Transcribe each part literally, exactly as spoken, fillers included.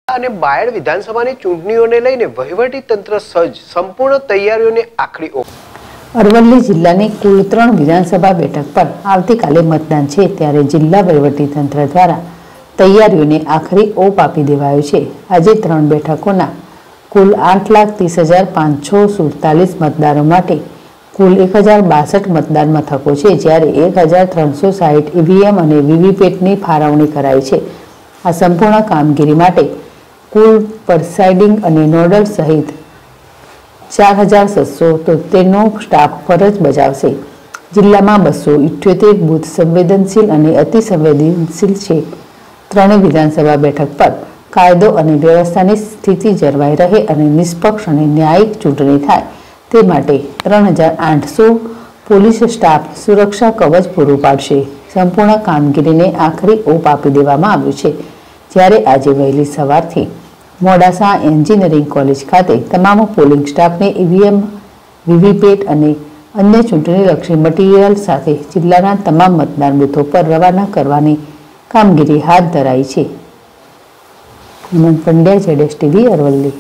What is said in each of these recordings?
અને બાયડ વિધાનસભાની ચૂંટણીઓને લઈને વહીવટી તંત્ર સજ્જ, સંપૂર્ણ તૈયારીઓને આખરી ઓપ. અરવલ્લી જિલ્લાની કુલ ત્રણ વિધાનસભા બેઠક પર આવતીકાલે મતદાન છે, ત્યારે જિલ્લા વહીવટી તંત્ર દ્વારા તૈયારીઓને આખરી ઓપ આપી દેવાયો છે. આજે ત્રણ બેઠકોના કુલ આઠ લાખ ત્રીસ હજાર પાંચસો સુડતાલીસ મતદારો માટે કુલ એક હજાર બાસઠ મતદાન મથકો છે, જ્યારે એક હજાર ત્રણસો સાહીઠ ઈવીએમ અને વીવીપેટની ફાળવણી કરાઈ છે. આ સંપૂર્ણ કામગીરી માટે કુલ પ્રિસાઇડિંગ અને નોડલ સહિત ચાર હજાર સાતસો તોતેરનો સ્ટાફ ફરજ બજાવશે. જિલ્લામાં બસો ઇઠ્યોતેર બૂથ સંવેદનશીલ અને અતિ સંવેદનશીલ છે. ત્રણેય વિધાનસભા બેઠક પર કાયદો અને વ્યવસ્થાની સ્થિતિ જળવાઈ રહે અને નિષ્પક્ષ અને ન્યાયિક ચૂંટણી થાય તે માટે ત્રણ હજાર આઠસો પોલીસ સ્ટાફ સુરક્ષા કવચ પૂરું પાડશે. સંપૂર્ણ કામગીરીને આખરી ઓપ આપી દેવામાં આવ્યું છે, જ્યારે આજે વહેલી સવારથી મોડાસા એન્જિનિયરિંગ કોલેજ ખાતે તમામ પોલિંગ સ્ટાફને ઈવીએમ, વીવીપેટ અને અન્ય ચૂંટણીલક્ષી મટીરીયલ સાથે જિલ્લાના તમામ મતદાન બૂથો પર રવાના કરવાની કામગીરી હાથ ધરાઈ છે. હેમંત પંડ્યા, જેડેશ ટીવી, અરવલ્લી.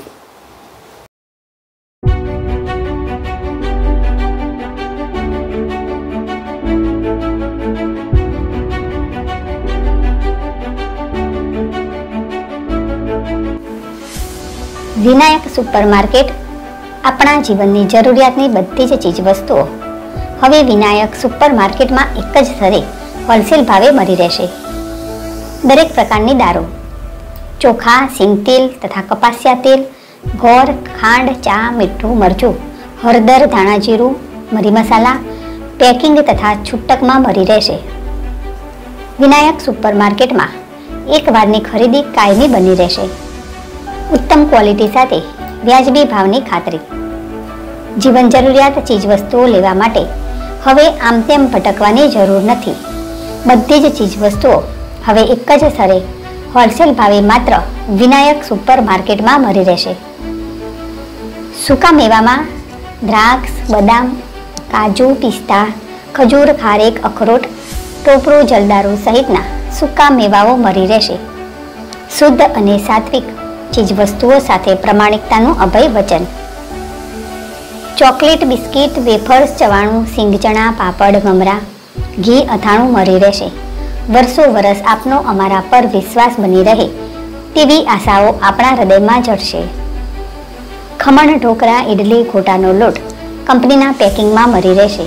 વિનાયક સુપરમાર્કેટ આપણા જીવનની જરૂરિયાતની બધી જ ચીજવસ્તુઓ હવે વિનાયક સુપરમાર્કેટમાં એક જ સ્થળે હોલસેલ ભાવે મળી રહેશે. દરેક પ્રકારની દારૂ, ચોખા, સિંગતેલ તથા કપાસિયા તેલ, ગોળ, ખાંડ, ચા, મીઠું, મરચું, હળદર, ધાણાજીરું, મરી મસાલા પેકિંગ તથા છૂટકમાં મળી રહેશે. વિનાયક સુપરમાર્કેટમાં એક વારની ખરીદી કાયમી બની રહેશે. ઉત્તમ ક્વોલિટી સાથે વ્યાજબી ભાવની ખાતરી. જીવન જરૂરિયાત ચીજવસ્તુઓ લેવા માટે હવે આમ તેમ ભટકવાની જરૂર નથી. બધી જ ચીજવસ્તુઓ હવે એક જ સ્થળે હોલસેલ ભાવે માત્ર વિનાયક સુપર માર્કેટમાં મળી રહેશે. સૂકા મેવામાં દ્રાક્ષ, બદામ, કાજુ, પિસ્તા, ખજૂર, ખારેક, અખરોટ, ટોપરું, જલદારુ સહિતના સૂકા મેવાઓ મળી રહેશે. શુદ્ધ અને સાત્વિક ચીજવસ્તુઓ સાથે પ્રમાણિકતાનું અભય વચન. ચોકલેટ, બિસ્કિટ, વેફર્સ, ચવાણું, સિંગચણા, પાપડ, મમરા, ઘી, અથાણું મળી રહેશે. વર્ષો વર્ષ આપનો અમારા પર વિશ્વાસ બની રહે તેવી આશાઓ આપણા હૃદયમાં જડશે. ખમણ, ઢોકળા, ઇડલી, ગોટાનો લોટ કંપનીના પેકિંગમાં મળી રહેશે.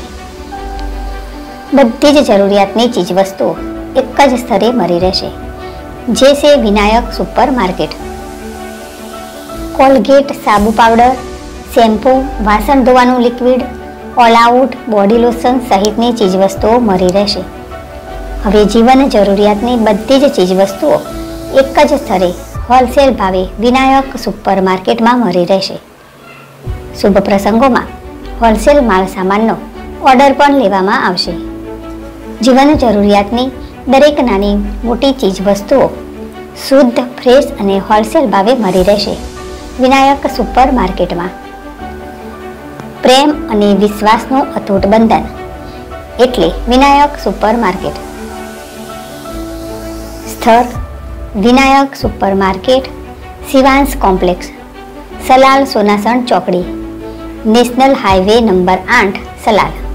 બધી જ જરૂરિયાતની ચીજવસ્તુઓ એક જ સ્થળે મળી રહેશે, જે છે વિનાયક સુપર માર્કેટ. કોલગેટ, સાબુ પાવડર, શેમ્પૂ, વાસણ ધોવાનું liquid, all out, body lotion સહિતની ચીજવસ્તુઓ મળી રહેશે. હવે જીવન જરૂરિયાતની બધી જ ચીજવસ્તુઓ એક જ સ્થળે હોલસેલ ભાવે વિનાયક સુપર માર્કેટમાં મળી રહેશે. શુભ પ્રસંગોમાં હોલસેલ માલ સામાનનો ઓર્ડર પણ લેવામાં આવશે. જીવન જરૂરિયાતની દરેક નાની મોટી ચીજવસ્તુઓ શુદ્ધ, ફ્રેશ અને હોલસેલ ભાવે મળી રહેશે વિનાયક સુપર માર્કેટમાં. પ્રેમ અને વિશ્વાસનું અતૂટ બંધન એટલે વિનાયક સુપર માર્કેટ. સ્થળ Vinayak supermarket, Shivansh complex, Salal Sonasan ચોકડી, નેશનલ હાઈવે નંબર આઠ, સલાલ.